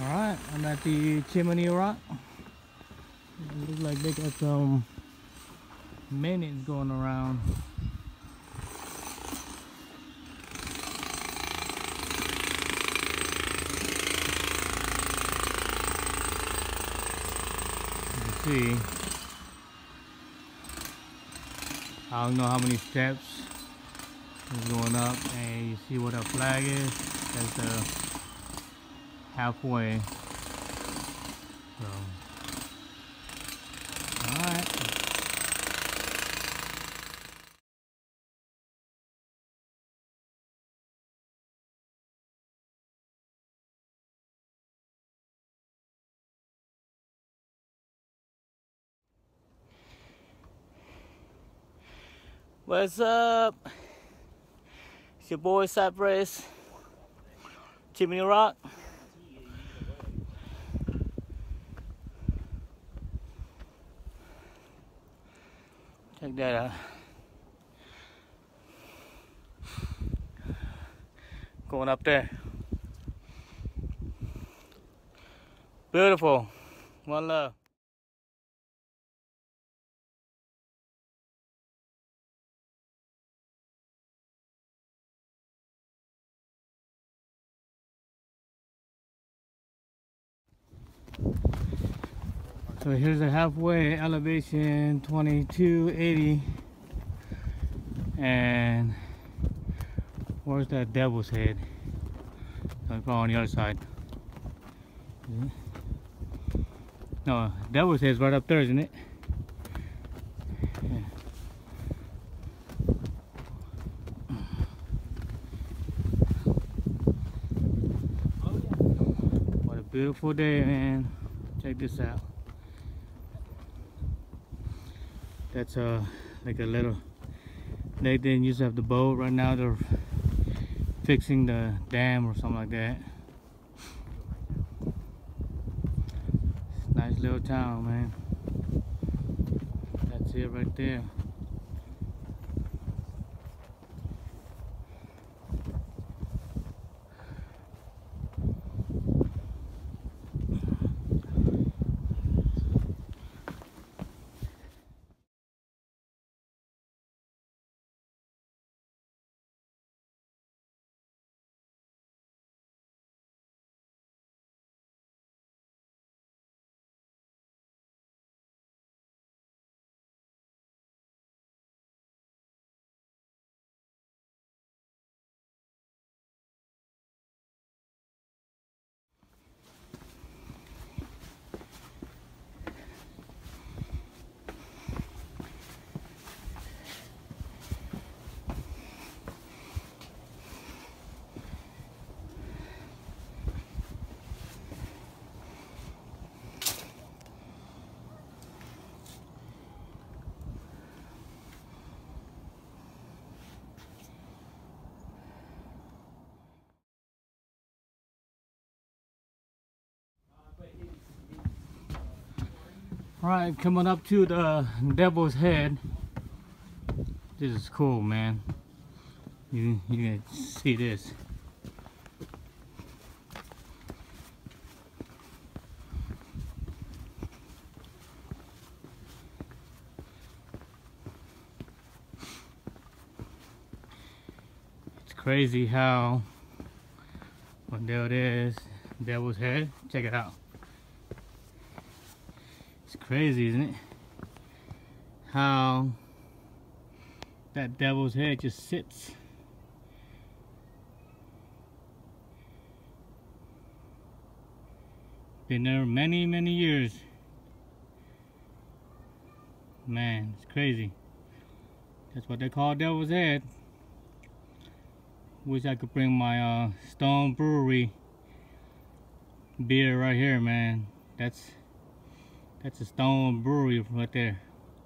Alright, I'm at the Chimney Rock. It looks like they got some maintenance going around. You can see, I don't know how many steps is going up, and you see what that flag is. That's the halfway. So, all right. What's up? It's your boy Cypress, Chimney Rock. Check that out. Going up there. Beautiful. One love. So here's the halfway elevation, 2280. And where's that devil's head? Probably on the other side. No, devil's head's right up there, isn't it? Yeah. What a beautiful day, man. Check this out. That's like a little, they didn't used to have the boat. Right now they're fixing the dam or something like that. Nice little town, man. That's it right there. Alright, coming up to the Devil's Head. This is cool, man. You can see this. It's crazy how, well, there it is, Devil's Head. Check it out. It's crazy, isn't it? How that devil's head just sits. Been there many, many years. Man, it's crazy. That's what they call Devil's Head. Wish I could bring my Stone Brewery beer right here, man. That's a Stone Brewery right there.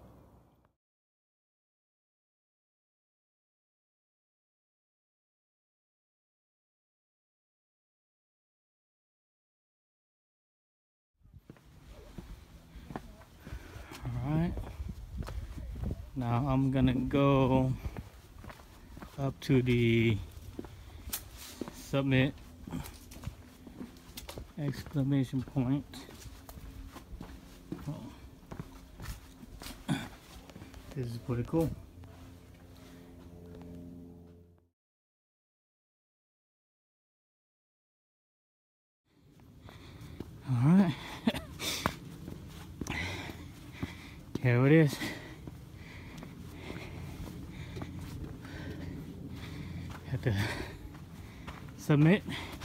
Alright. Now I'm gonna go up to the summit exclamation point. Oh. This is pretty cool. Alright. Here it is. Have to submit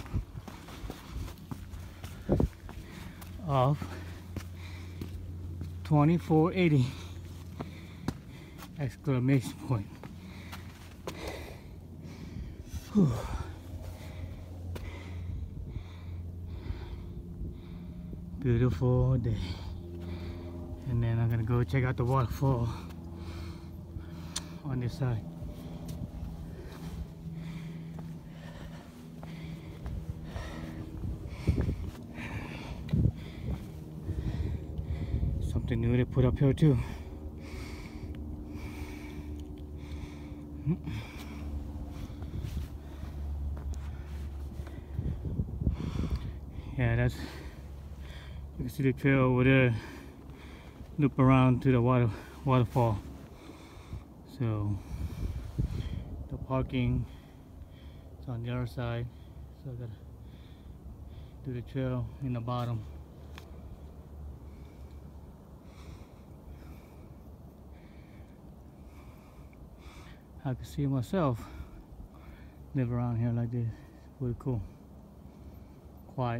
of 2480 exclamation point. Whew. Beautiful day. And then I'm gonna go check out the waterfall on this side. Something new to put up here too. Yeah, that's, you can see the trail over there. Loop around to the waterfall. So the parking is on the other side. So I gotta do the trail in the bottom. I can see myself live around here like this. It's pretty cool. Quiet.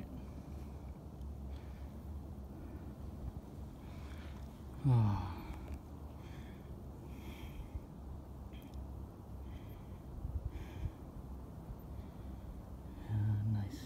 Oh. Nice.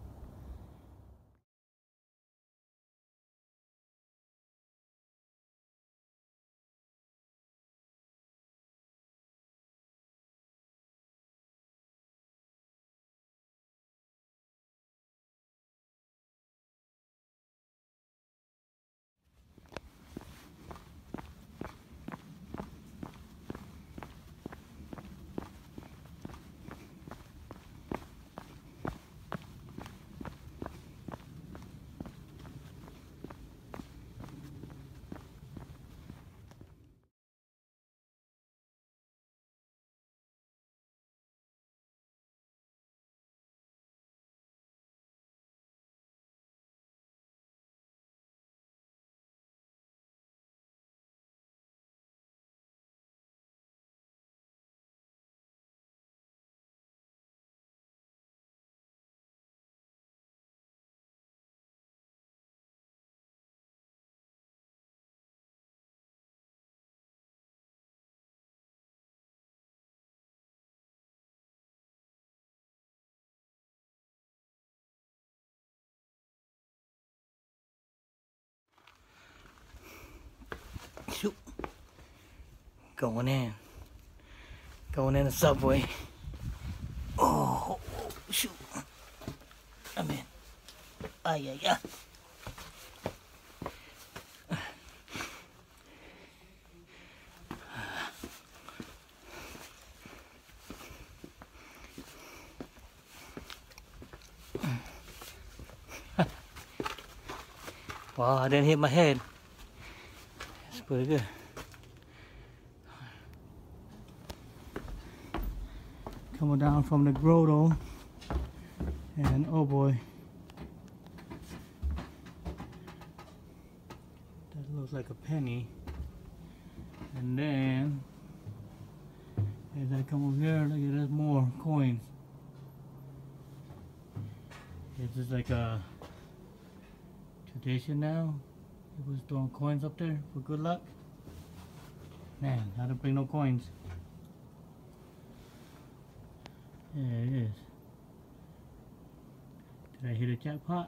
Shoot. Going in the subway. Oh, shoot. I'm in. Ay, ay, ay. Well, I didn't hit my head. It's pretty good. Coming down from the grotto, and oh boy, that looks like a penny. And then as I come over here, look at, there's more coins. It's just like a tradition now. People throwing coins up there for good luck. Man, I don't bring no coins. There it is. Did I hit a jackpot?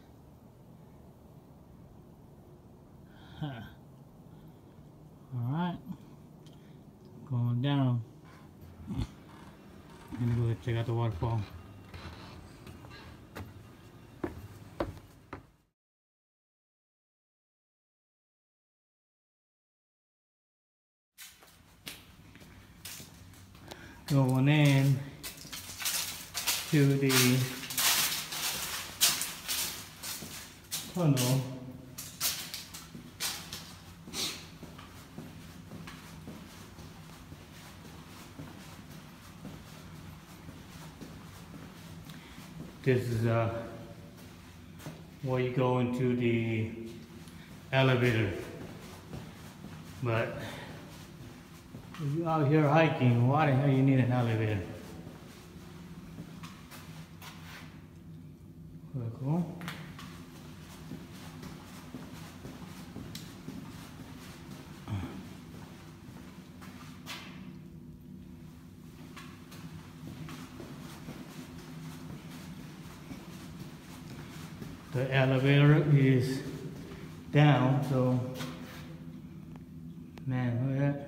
Huh. Alright. Going down. I'm gonna go check out the waterfall. Going in to the Oh no. This is where you go into the elevator. But if you're out here hiking, why the hell you need an elevator? Very cool. The elevator is down, so man, look at that.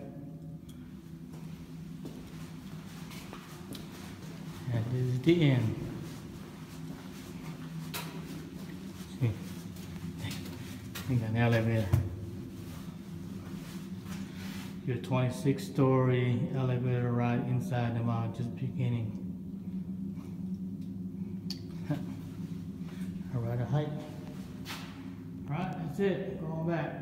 And this is the end. See, we got an elevator. Your 26-story elevator ride inside the mountain just beginning. Alright, a hike. Alright, that's it. Going back.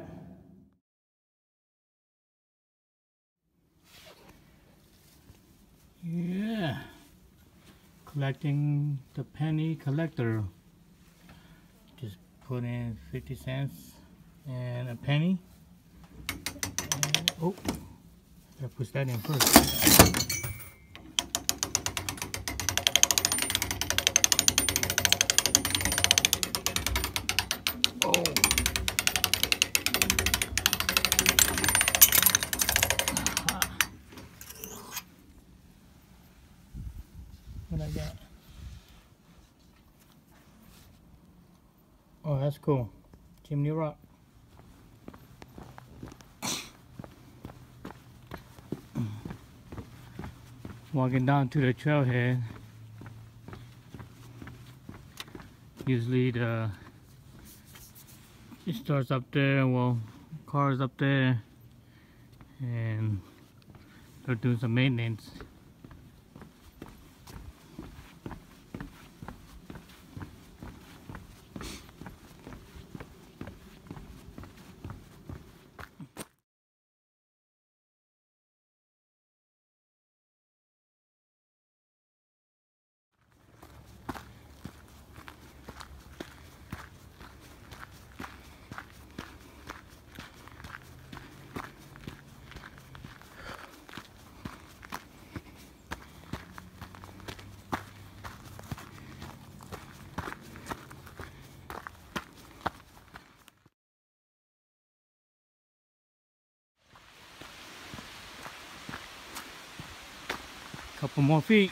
Yeah. Collecting the penny collector. Just put in 50 cents and a penny. And, oh, gotta push that in first. What I got? Oh, that's cool. Chimney rock. Walking down to the trailhead. Usually it starts up there, well, cars up there, and they're doing some maintenance. Couple more feet.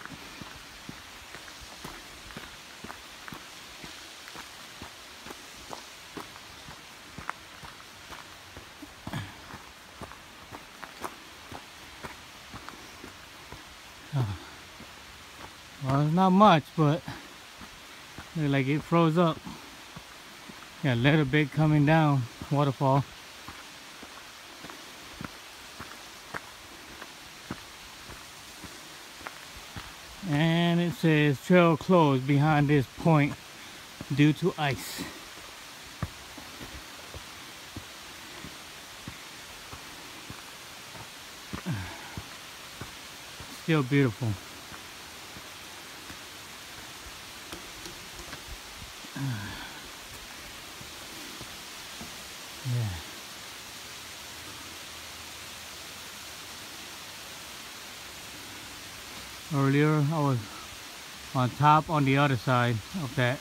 Well, it's not much, but look like it froze up. Got a little bit coming down, waterfall. And it says trail closed behind this point due to ice. Still beautiful. Yeah. Earlier I was on top on the other side of that.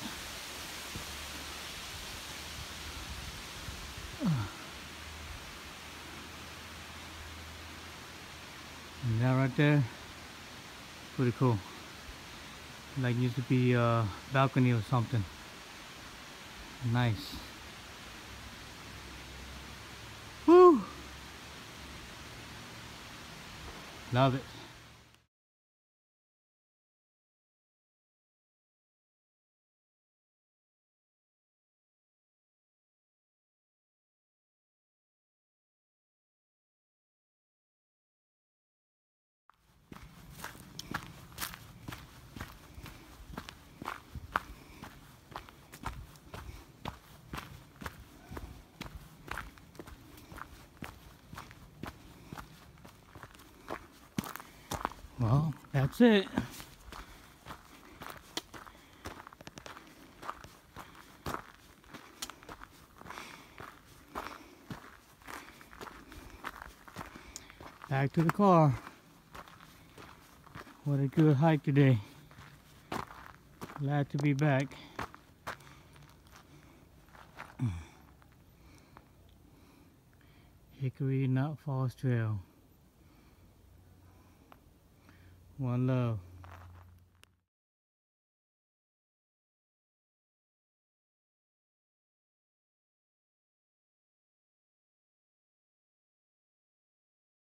And that right there, pretty cool. Like used to be a balcony or something. Nice. Woo! Love it. That's it. Back to the car. What a good hike today. Glad to be back. Hickory Nut Falls Trail. One love.